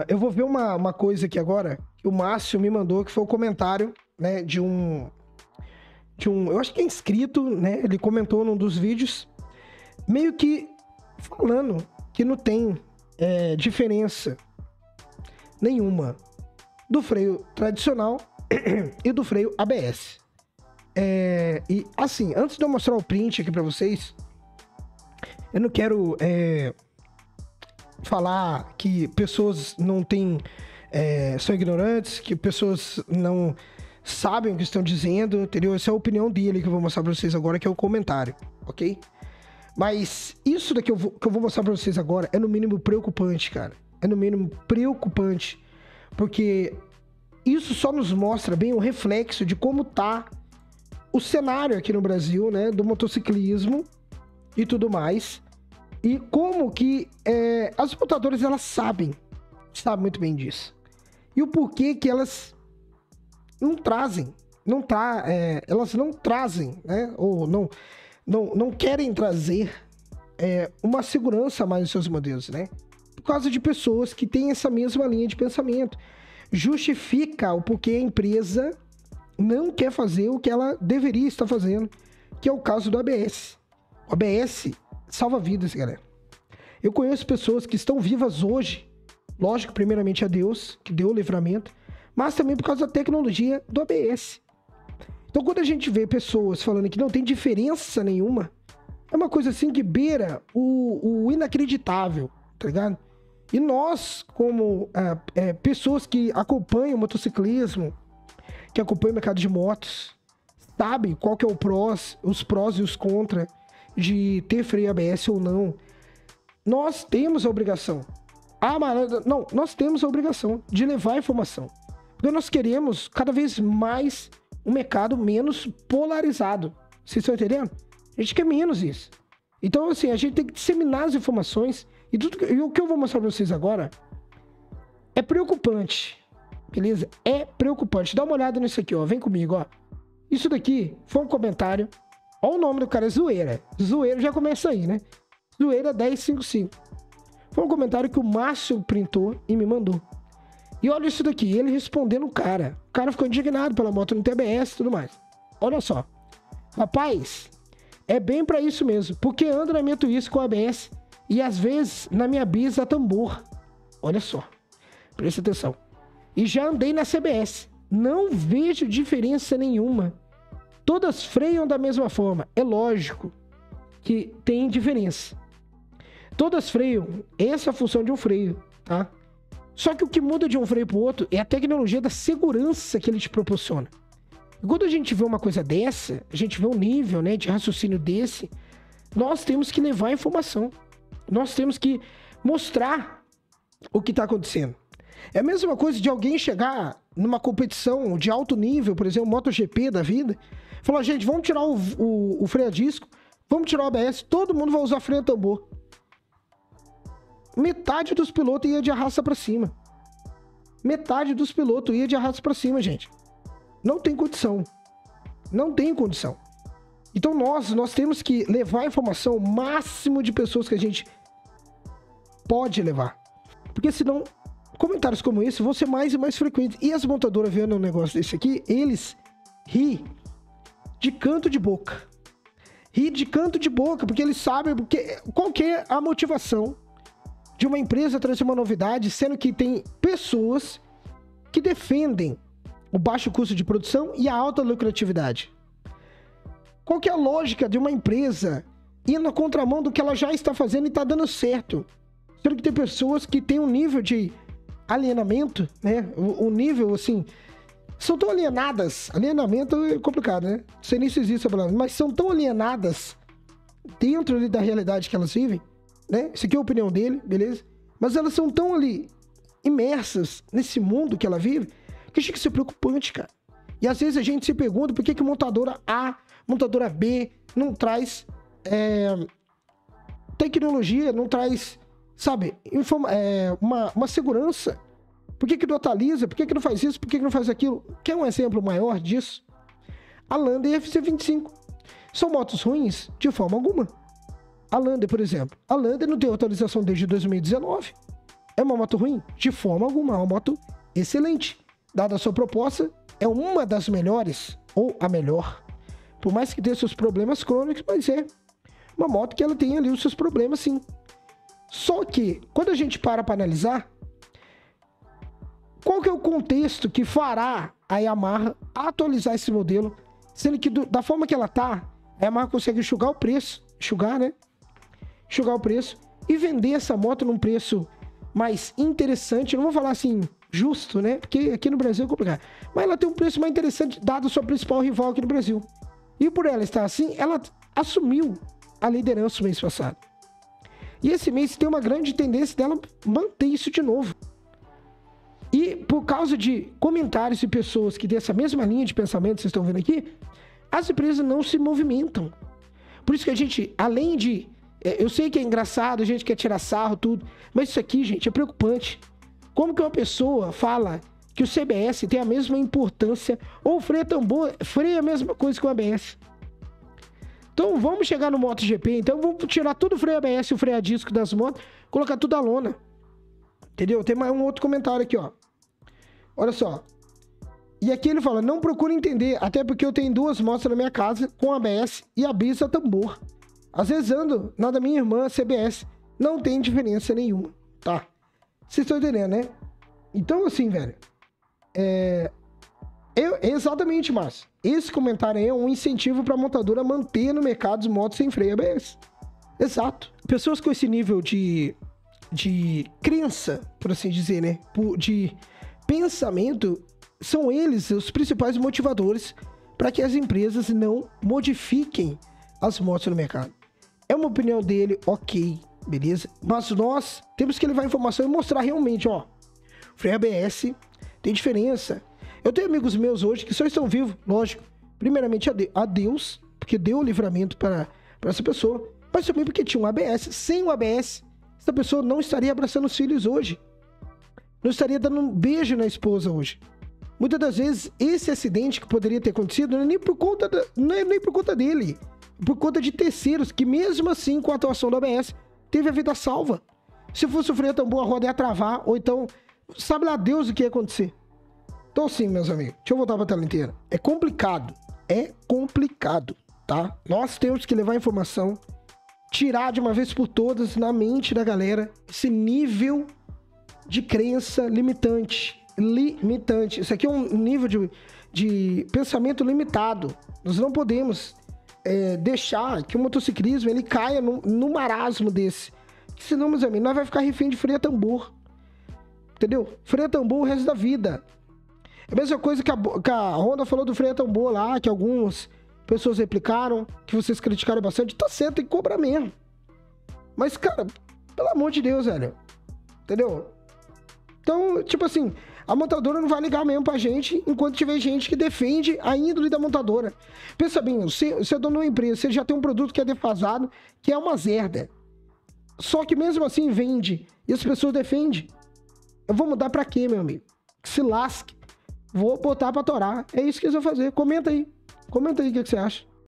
Eu vou ver uma coisa aqui agora, que o Márcio me mandou, que foi o comentário, né, de um... Eu acho que é inscrito, né? Ele comentou num dos vídeos, meio que falando que não tem diferença nenhuma do freio tradicional e do freio ABS. E assim, antes de eu mostrar o print aqui pra vocês, eu não quero falar que pessoas não têm, são ignorantes, que pessoas não sabem o que estão dizendo, entendeu? Essa é a opinião dele que eu vou mostrar pra vocês agora, que é o comentário, ok? Mas isso daqui que eu vou mostrar pra vocês agora é no mínimo preocupante, cara. É no mínimo preocupante, porque isso só nos mostra bem o reflexo de como tá o cenário aqui no Brasil, né, do motociclismo e tudo mais, e como que as montadoras, elas sabem muito bem disso, e o porquê que elas não trazem, elas não trazem, né, ou não querem trazer uma segurança a mais nos seus modelos, né, por causa de pessoas que têm essa mesma linha de pensamento. Justifica o porquê a empresa não quer fazer o que ela deveria estar fazendo, que é o caso do ABS. O ABS salva vidas, galera. Eu conheço pessoas que estão vivas hoje, lógico, primeiramente a Deus, que deu o livramento, mas também por causa da tecnologia do ABS. Então, quando a gente vê pessoas falando que não tem diferença nenhuma, é uma coisa assim que beira o inacreditável, tá ligado? E nós, como pessoas que acompanham o motociclismo, que acompanham o mercado de motos, sabe qual que é os prós e os contras de ter freio ABS ou não. Nós temos a obrigação. Nós temos a obrigação de levar a informação. Porque nós queremos cada vez mais um mercado menos polarizado. Vocês estão entendendo? A gente quer menos isso. Então, assim, a gente tem que disseminar as informações. E o que eu vou mostrar pra vocês agora é preocupante. Beleza? É preocupante. Dá uma olhada nisso aqui, ó. Vem comigo, ó. Isso daqui foi um comentário. Ó, o nome do cara é Zoeira. Zoeira já começa aí, né? Zoeira 1055. Foi um comentário que o Márcio printou e me mandou. E olha isso daqui. Ele respondendo o cara. O cara ficou indignado pela moto no TBS e tudo mais. Olha só. Rapaz, é bem pra isso mesmo. Porque ando na minha Twist com ABS e às vezes na minha bis a tambor. Olha só. Presta atenção. E já andei na CBS. Não vejo diferença nenhuma. Todas freiam da mesma forma. É lógico que tem diferença. Todas freiam. Essa é a função de um freio, tá? Só que o que muda de um freio para o outro é a tecnologia da segurança que ele te proporciona. E quando a gente vê uma coisa dessa, a gente vê um nível, né, de raciocínio desse, nós temos que levar a informação. Nós temos que mostrar o que está acontecendo. É a mesma coisa de alguém chegar numa competição de alto nível, por exemplo, MotoGP da vida, e falar, gente, vamos tirar o freio a disco, vamos tirar o ABS, todo mundo vai usar freio a tambor. Metade dos pilotos ia de arrasta pra cima. Metade dos pilotos ia de arrasta pra cima, gente. Não tem condição. Não tem condição. Então nós temos que levar a informação ao máximo de pessoas que a gente pode levar. Porque senão, comentários como esse vão ser mais e mais frequentes. E as montadoras vendo um negócio desse aqui, eles riem de canto de boca. Riem de canto de boca, porque eles sabem qual que é a motivação de uma empresa trazer uma novidade, sendo que tem pessoas que defendem o baixo custo de produção e a alta lucratividade. Qual que é a lógica de uma empresa ir na contramão do que ela já está fazendo e está dando certo? Sendo que tem pessoas que têm um nível de alienamento, né? Um nível, assim, são tão alienadas. Alienamento é complicado, né? Não sei nem se existe essa palavra, mas são tão alienadas dentro ali da realidade que elas vivem, né? Isso aqui é a opinião dele, beleza? Mas elas são tão ali imersas nesse mundo que ela vive, que chega a ser preocupante, cara. E às vezes a gente se pergunta por que montadora A, montadora B não traz tecnologia, não traz, sabe, uma segurança. Por que não atualiza? Por que não faz isso? Por que não faz aquilo? Quer um exemplo maior disso? A Lander e a FC25. São motos ruins? De forma alguma. A Lander, por exemplo. A Lander não tem atualização desde 2019. É uma moto ruim? De forma alguma, é uma moto excelente. Dada a sua proposta, é uma das melhores, ou a melhor. Por mais que tenha seus problemas crônicos, mas é uma moto que ela tem ali os seus problemas, sim. Só que, quando a gente para analisar, qual que é o contexto que fará a Yamaha atualizar esse modelo, sendo que da forma que ela tá, a Yamaha consegue enxugar o preço, enxugar o preço e vender essa moto num preço mais interessante, não vou falar assim, justo, né? Porque aqui no Brasil é complicado. Mas ela tem um preço mais interessante, dado a sua principal rival aqui no Brasil. E por ela estar assim, ela assumiu a liderança no mês passado. E esse mês tem uma grande tendência dela manter isso de novo. E por causa de comentários de pessoas que têm essa mesma linha de pensamento que vocês estão vendo aqui, as empresas não se movimentam. Por isso que a gente, além de... Eu sei que é engraçado, a gente quer tirar sarro, tudo, mas isso aqui, gente, é preocupante. Como que uma pessoa fala que o CBS tem a mesma importância, ou o freio a tambor freia a mesma coisa que o ABS? Então vamos chegar no MotoGP, então vamos tirar tudo o freio ABS e o freio a disco das motos, colocar tudo a lona. Entendeu? Tem mais um outro comentário aqui, ó. Olha só. E aqui ele fala, não procure entender, até porque eu tenho 2 motos na minha casa com ABS e a brisa tambor. Às vezes ando na da minha irmã, CBS. Não tem diferença nenhuma, tá? Vocês estão entendendo, né? Então, assim, velho... Exatamente, Márcio. Esse comentário aí é um incentivo para a montadora manter no mercado as motos sem freio ABS. Exato. Pessoas com esse nível de crença, por assim dizer, né? De pensamento, são eles os principais motivadores para que as empresas não modifiquem as motos no mercado. É uma opinião dele, ok, beleza? Mas nós temos que levar a informação e mostrar realmente, ó, freio ABS tem diferença. Eu tenho amigos meus hoje que só estão vivos, lógico, primeiramente a Deus, porque deu o livramento para essa pessoa, mas também porque tinha um ABS. Sem o ABS, essa pessoa não estaria abraçando os filhos hoje, não estaria dando um beijo na esposa hoje. Muitas das vezes, esse acidente que poderia ter acontecido não é nem por conta, nem por conta dele, por conta de terceiros, que mesmo assim, com a atuação do ABS, teve a vida salva. Se fosse o freio a tambor, a roda ia travar, ou então, sabe lá Deus o que ia acontecer. Então sim, meus amigos, deixa eu voltar para a tela inteira. É complicado, tá? Nós temos que levar a informação, tirar de uma vez por todas na mente da galera esse nível de crença limitante. Isso aqui é um nível de pensamento limitado. Nós não podemos deixar que o motociclismo ele caia no marasmo desse. Senão, meus amigos, nós vamos ficar refém de freio a tambor. Entendeu? Freio a tambor o resto da vida. É a mesma coisa que a Honda falou do freio a tambor lá, que algumas pessoas replicaram, que vocês criticaram bastante. Tá certo, tem que cobrar mesmo. Mas, cara, pelo amor de Deus, velho. Entendeu? Então, tipo assim, a montadora não vai ligar mesmo pra gente enquanto tiver gente que defende a índole da montadora. Pensa bem, você é dono de uma empresa, você já tem um produto que é defasado, que é uma zerda. Só que mesmo assim vende e as pessoas defendem. Eu vou mudar pra quê, meu amigo? Que se lasque. Vou botar pra torar. É isso que eles vão fazer. Comenta aí o que você acha.